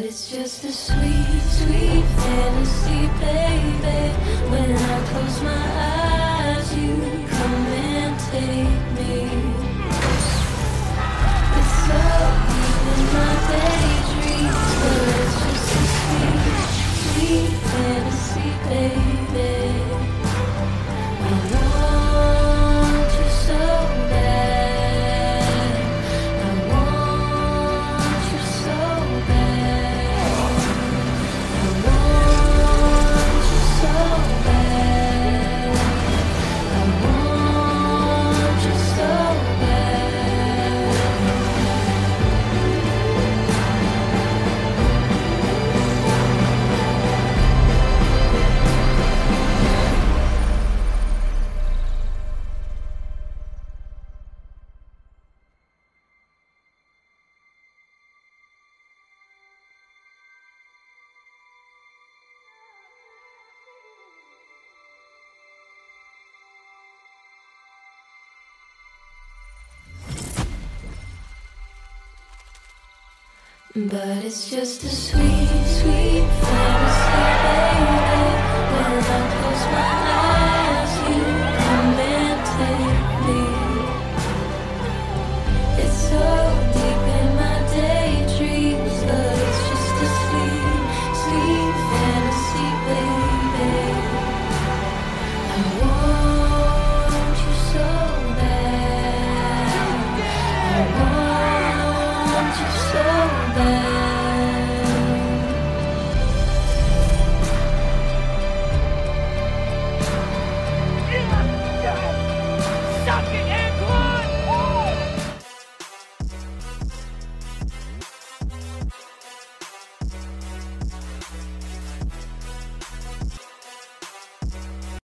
it's just a sweet, sweet fantasy, baby. When I close my eyes, you come and take me. It's so deep in my daydreams, but it's just a sweet, sweet fantasy, baby. I want you so bad. I want you so bad. I want you so bad. I want you so bad. But it's just a sweet, sweet fantasy.